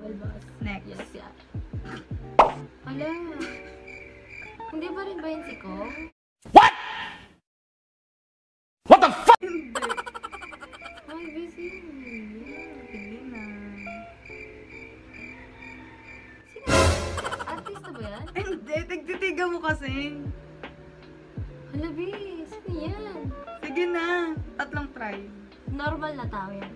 Balbas. Next. Yes, yeah. Hala. Hindi ba rin ba yun si Kong? What? What the fuck? Hindi. Ay, busy. Sige na. Sino? Artista ba yan? Hindi, tigtitiga mo kasi. Hala, bis. Sino yan? Sige na. Tatlong try. Normal na tao yan.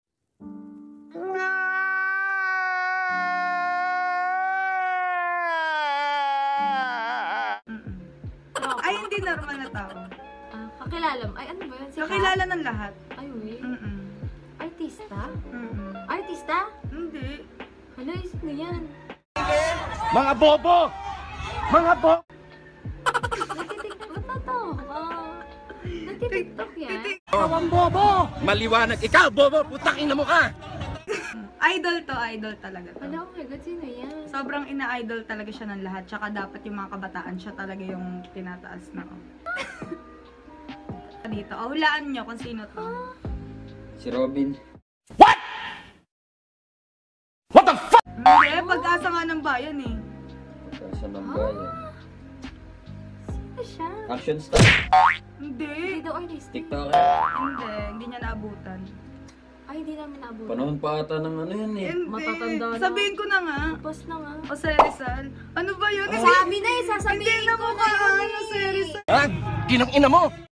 Mm-mm. Tropa. Ay, hindi normal na tao. Ah, kakilala mo. Ay, ano ba yun? Si Kakilala ng lahat. Ay, wait. Mm-mm. Artista? Mm-mm. Artista? Hindi. Hala, sino yan? Mga bobo! Mga bo... Nagtitiktok. Ba't natawa ka? Nagtitiktok yan? Ang bobo! Maliwanag ikaw, bobo! Putang ina mo ka! Idol to, idol talaga to. Hala, oh my God, sino yan? Sobrang ina-idol talaga siya ng lahat. Tsaka dapat yung mga kabataan siya talaga yung tinataas na. Dito, hulaan nyo kung sino to. Si Robin. What? What the fuck? Hindi, pag-asa nga ng bayan eh. Pagkasa ng bayan. Sino siya? Action star. Hindi. Hindi daw artista. TikToker. Hindi niya naabutan. Ay, hindi namin naabutan. Panahon pa ata ng ano yan eh. Hindi. Matatanda na. Sabihin ko na nga. Tapos na nga. O Rizal. Ano ba yun? Sabi na eh, sasabihin Hindi na ko mo na yun ano eh. si Rizal. Ha? Ginang ina mo!